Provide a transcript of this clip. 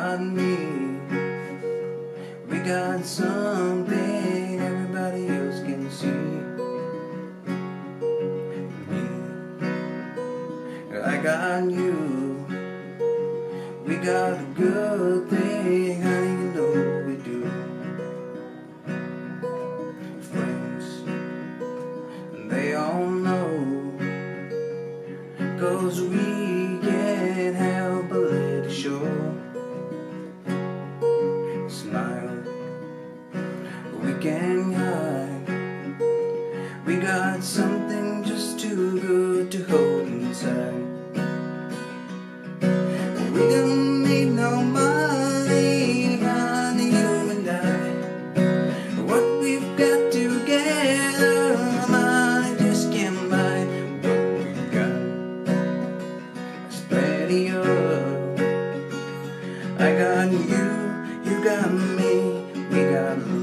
got me. We got something everybody else can see. Me, I got you. We got a good thing, honey, you know we do. Friends, they all know, 'cause we can't help but let it show. Smile, we can't hide. We got something just too good to hold inside. We don't need no money, honey, you and I. What we've got together, money just can't buy. What we've got is plenty of. I got you, you got me, we got love.